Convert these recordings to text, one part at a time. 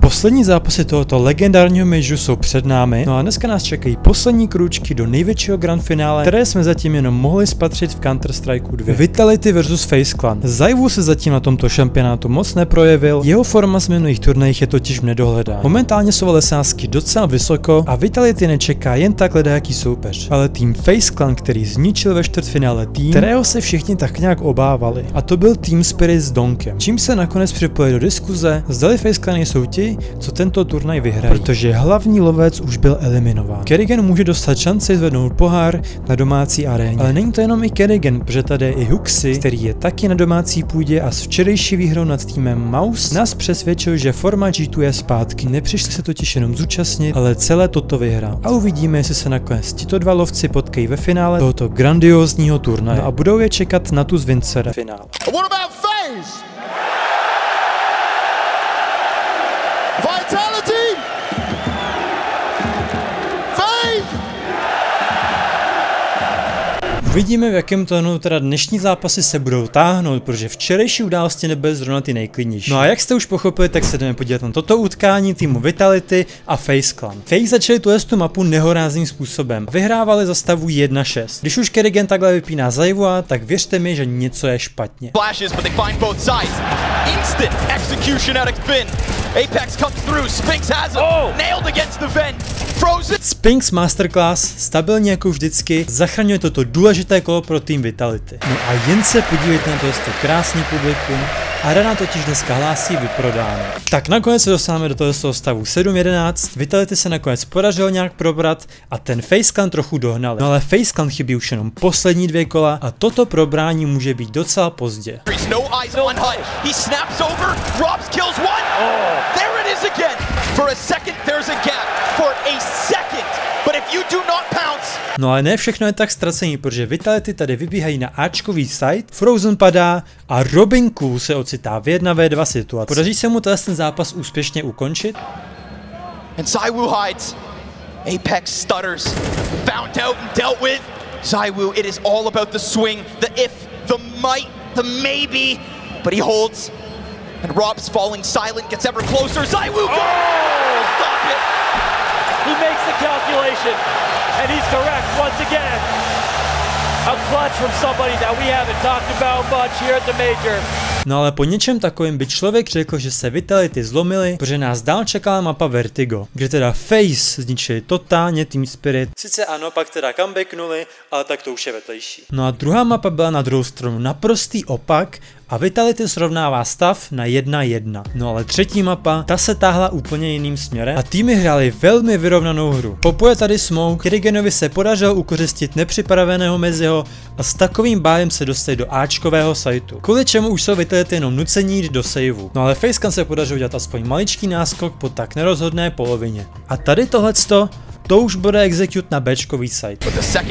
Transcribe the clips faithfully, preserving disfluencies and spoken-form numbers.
Poslední zápasy tohoto legendárního majoru jsou před námi, no a dneska nás čekají poslední krůčky do největšího grand finále, které jsme zatím jenom mohli spatřit v Counter-Strike dva. Vitality versus FaZe Clan. ZywOo se zatím na tomto šampionátu moc neprojevil, jeho forma z minulých turnajích je totiž v nedohledání. Momentálně jsou ale sázky docela vysoko a Vitality nečeká jen tak ledajaký soupeř, ale tým FaZe Clan, který zničil ve čtvrtfinále tým, kterého se všichni tak nějak obávali. A to byl Team Spirit s Donkem. Čím se nakonec připojili do diskuze, zdali FaZe Clan jsou ti, co tento turnaj vyhrají, protože hlavní lovec už byl eliminován. Kerrigan může dostat šanci zvednout pohár na domácí aréně, ale není to jenom i Kerrigan, protože tady je i Huxi, který je taky na domácí půdě a s včerejší výhrou nad týmem Mouse nás přesvědčil, že forma G dva je zpátky. Nepřišli se totiž jenom zúčastnit, ale celé toto vyhrál. A uvidíme, jestli se nakonec tito dva lovci potkají ve finále tohoto grandiózního turnaje. No a budou je čekat na tu z Vincere finále. Vitality! FaZe! Uvidíme, v jakém tónu teda dnešní zápasy se budou táhnout, protože včerejší události nebyly zrovna ty nejklidnější. No a jak jste už pochopili, tak se jdeme podívat na toto utkání týmu Vitality a FaZe Clan. FaZe začali tu mapu nehorázným způsobem. Vyhrávali za stavu jedna šest. Když už Kerrigan takhle vypíná ZywOo, tak věřte mi, že něco je špatně. Flashes, but they find both sides. Instant execution out of Finn. Apex comes through, Spinx has him, oh. Nailed against the vent, Frozen. Spinx Masterclass, stabilně jako vždycky, zachraňuje toto důležité kolo pro tým Vitality. No a jen se podívejte na to, to krásný publikum, arena totiž dneska hlásí vyprodáno. Tak nakonec se dostáváme do toho stavu sedm jedenáct, Vitality se nakonec podařilo nějak probrat a ten FaZe Clan trochu dohnali. No ale FaZe Clan chybí už jenom poslední dvě kola a toto probrání může být docela pozdě. There it is again. For a second, there's a gap. For a second. But if you do not pounce. No ale ne všechno je tak ztracení, protože Vitality tady vybíhají na Ačkový site, Frozen padá a Robin Cool se ocitá v jedna v dva situaci. Podaří se mu ten zápas úspěšně ukončit? And ZywOo hides. Apex stutters. Found out and dealt with. ZywOo, it is all about the swing, the if, the might, the maybe. But he holds. And Rob's falling silent, gets ever closer. ZywOo, go! Oh! Stop it! He makes the calculation, and he's correct once again. A clutch from somebody that we haven't talked about much here at the Major. No ale po něčem takovým by člověk řekl, že se Vitality zlomili, protože nás dál čekala mapa Vertigo, kde teda FaZe zničili totálně Team Spirit. Sice ano, pak teda comebacknuli, ale tak to už je vedlejší. No a druhá mapa byla na druhou stranu naprostý opak a Vitality srovnává stav na jedna jedna. No ale třetí mapa, ta se táhla úplně jiným směrem a týmy hrály velmi vyrovnanou hru. Popuje tady Smoke, Kerriganovi se podařilo ukořistit nepřipraveného Meziho a s takovým bájem se dostali do Ačkového sajtu. Kvůli čemu už jsou Vitality jenom nucení jít do saveu. No ale FaZe Clan se podařilo dělat aspoň maličký náskok po tak nerozhodné polovině. A tady tohleto, to už bude execute na Bčkový site.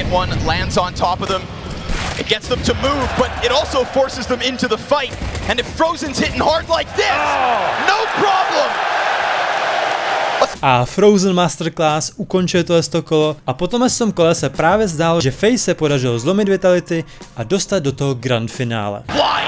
It gets them to move, but it also forces them into the fight. And if Frozen's hitting hard like this, oh. No problem! A Frozen Masterclass ukončuje tohle kolo a potom v tom kole se právě zdálo, že FaZe se podařilo zlomit Vitality a dostat do toho grand finále.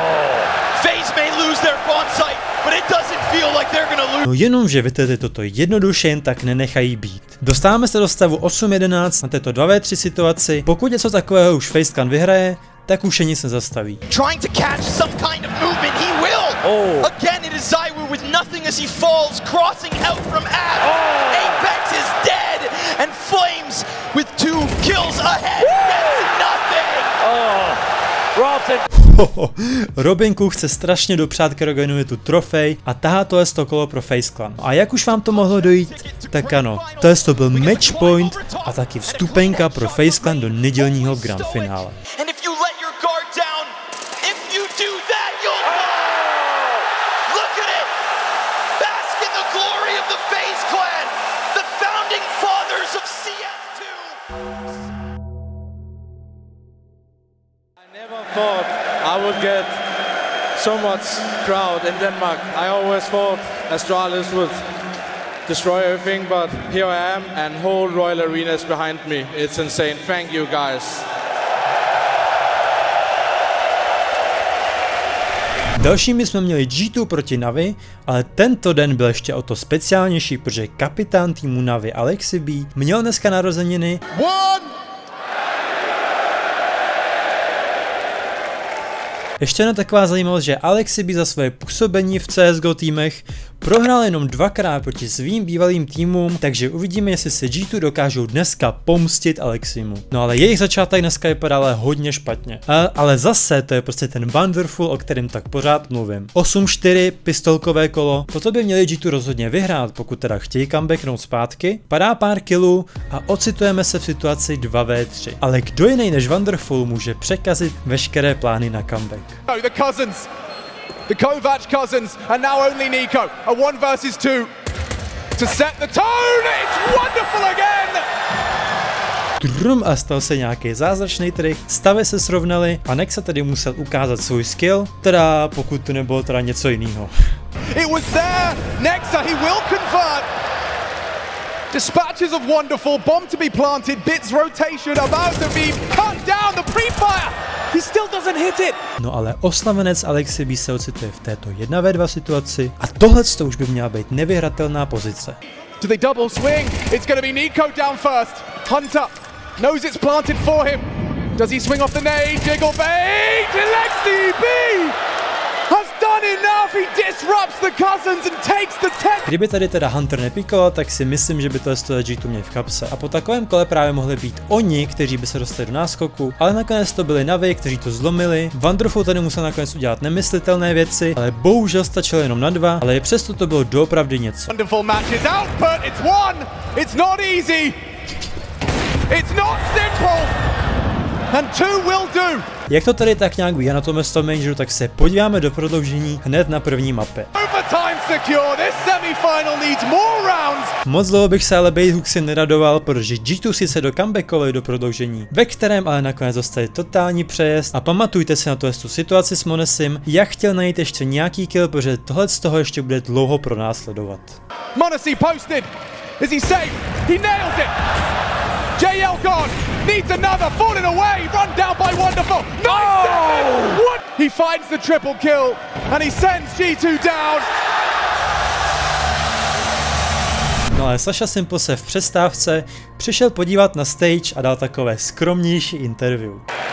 No jenom, že Vitality toto jednoduše jen tak nenechají být. Dostáváme se do stavu osm jedenáct na této dva ve tři situaci. Pokud něco takového už FaZe Clan vyhraje, tak už je nic nezastaví. Trying to catch some kind of movement, he will. Oh. Again it is ZywOo with nothing as he falls, crossing out from Ab. Oh. Apex is dead and Flames with two kills ahead. That's nothing. Oh. Robson. Robin Cool chce strašně dopřát Kerriganovi tu trofej a tahá tohle sto kolo pro FaZe Clan. A jak už vám to mohlo dojít, tak ano, tohle to byl match point a taky vstupenka pro FaZe Clan do nedělního grand finále. I would get so much crowd in Denmark. I always thought Astralis would destroy everything, but here I am and whole Royal Arena is behind me. It's insane. Thank you guys. Dalšími jsme měli G dva proti Navi, ale tento den byl ještě o to speciálnější, protože kapitán týmu Navi Alexi B měl dneska narozeniny. One. Ještě jedna taková zajímavost, že Alexi B za svoje působení v C S G O týmech prohrál jenom dvakrát proti svým bývalým týmům, takže uvidíme, jestli se G dva dokážou dneska pomstit Aleximu. No ale jejich začátek dneska vypadal ale hodně špatně. A, ale zase to je prostě ten Wonderful, o kterém tak pořád mluvím. osm čtyři, pistolkové kolo, toto by měli G dva rozhodně vyhrát, pokud teda chtějí comebacknout zpátky. Padá pár killů a ocitujeme se v situaci dva v tři. Ale kdo jiný než Wonderful může překazit veškeré plány na comeback? Oh, the cousins. The Kovac cousins, and now only Nico. A one versus two to set the tone. It's Wonderful again. Trum, a stal se nějaký zázračný trik, stavy se srovnaly a Nexa tedy musel ukázat svůj skill, teda pokud to nebylo teda něco jiného. It was there. Nexa, he will convert. Dispatches of Wonderful, bomb to be planted, bits rotation about to be cut down, the pre-fire. He still doesn't hit it. No ale oslavenec Alexi B se ocituje v této jedna ve dva situaci a tohle to už by měla být nevyhratelná pozice. Do they double swing? It's going to be Nico down first. Hunter knows it's planted for him. Does he swing off the nade? Jiggle bait! Alexi B has done enough. He disrupts the cousins and takes the ten. Kdyby tady teda Hunter nepikoval, tak si myslím, že by to z toho G dva měl v kapse. A po takovém kole právě mohli být oni, kteří by se dostali do náskoku, ale nakonec to byli Navi, kteří to zlomili. Wonderful tady musel nakonec udělat nemyslitelné věci, ale bohužel stačilo jenom na dva, ale i přesto to bylo doopravdy něco. Wonderful matches output. It's one. It's not easy. It's not simple. And two will do. Jak to tady tak nějak je na tom Storm Majoru, tak se podíváme do prodloužení hned na první mapě. Moc dlouho bych se ale Bait Hooksy neradoval, protože G dva si se do comebackovali do prodloužení, ve kterém ale nakonec dostali totální přejezd a pamatujte si na tu situaci s Monesim, jak chtěl najít ještě nějaký kill, protože tohle z toho ještě bude dlouho pronásledovat. Monesi posted. Is he safe? He nails it. J L gone. Needs another, falling away, run down by Wonderful. Nice oh! What? He finds the triple kill and he sends G dva down. No ale Sasha Simple se v přestávce přišel podívat na stage a dal takové skromnější interview.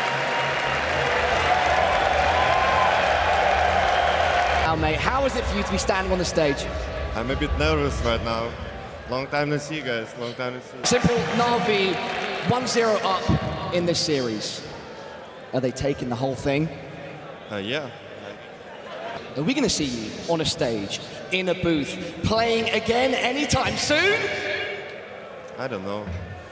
Now, mate, how is it for you to be standing on the stage? I'm a bit nervous right now. Long time no see, guys. Long time no see. Simple Na'Vi one zero up in this series. Are they taking the whole thing? Uh, yeah. Are we going to see you on a stage, in a booth, playing again anytime soon? I don't know.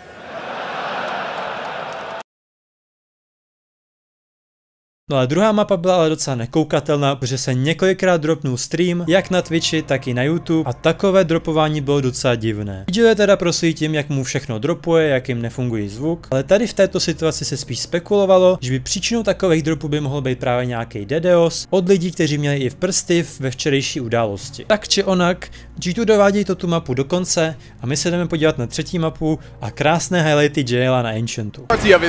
No a druhá mapa byla ale docela nekoukatelná, protože se několikrát dropnul stream, jak na Twitchi, tak i na YouTube a takové dropování bylo docela divné. Video je teda prosvítím, jak mu všechno dropuje, jak jim nefunguje zvuk, ale tady v této situaci se spíš spekulovalo, že by příčinou takových dropů by mohl být právě nějaký D D o S od lidí, kteří měli i v prsty ve včerejší události. Tak či onak, G dva dovádí tu mapu do konce a my se jdeme podívat na třetí mapu a krásné highlighty J L a na Ancientu.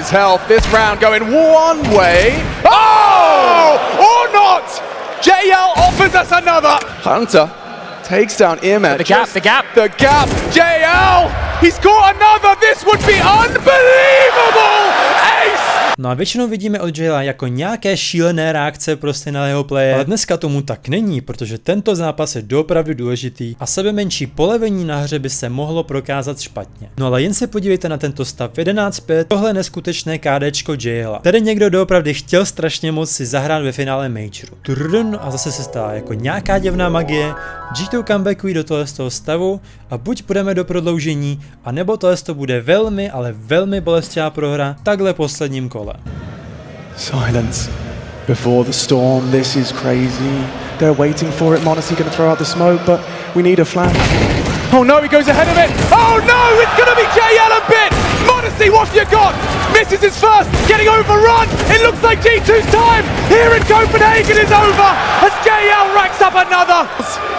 Oh, or not! J L offers us another. Hunter takes down Earman. The gap, the gap. The gap. J L, he's got another. This would be unbelievable. Ace. No a většinou vidíme od J L jako nějaké šílené reakce prostě na jeho playe, ale dneska tomu tak není, protože tento zápas je doopravdy důležitý a sebe menší polevení na hře by se mohlo prokázat špatně. No ale jen se podívejte na tento stav jedenáct pět, tohle neskutečné KDčko J L. Tady někdo doopravdy chtěl strašně moc si zahrát ve finále Majoru. Trrn, a zase se stala jako nějaká divná magie, G dva comebackují do tohle z toho stavu a buď půjdeme do prodloužení, anebo tohle to bude velmi, ale velmi bolestivá prohra takhle posledním kole. Silence before the storm. This is crazy. They're waiting for it. Monesi going to throw out the smoke, but we need a flash. Oh no, he goes ahead of it. Oh no, it's going to be J L a bit. Monesi, what have you got? Misses his first, getting overrun. It looks like G two's time here in Copenhagen is over as J L racks up another.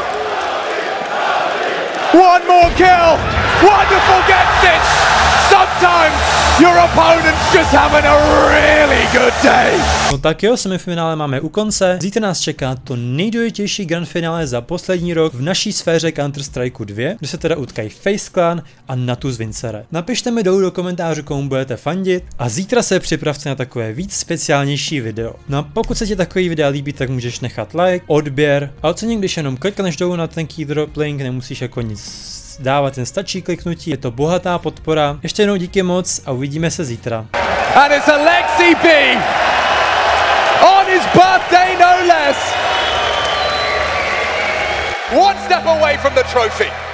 One more kill. Wonderful gets it. Some Sometimes your opponent's just having a really good day. No tak jo, semifinále máme u konce. Zítra nás čeká to nejdůležitější grand finále za poslední rok v naší sféře Counter-Strike dva, kde se teda utkají FaZe Clan a Natus Vincere. Napište mi dolů do komentářů, komu budete fandit a zítra se připravte na takové víc speciálnější video. No a pokud se ti takový videa líbí, tak můžeš nechat like, odběr a ocením, když jenom klikneš dolů na ten keydrop link, nemusíš jako nic dávat, ten stačí kliknutí, je to bohatá podpora. Ještě jednou díky moc a uvidíme se zítra. And it's Alexi B on his birthday no less. One step away from the trophy.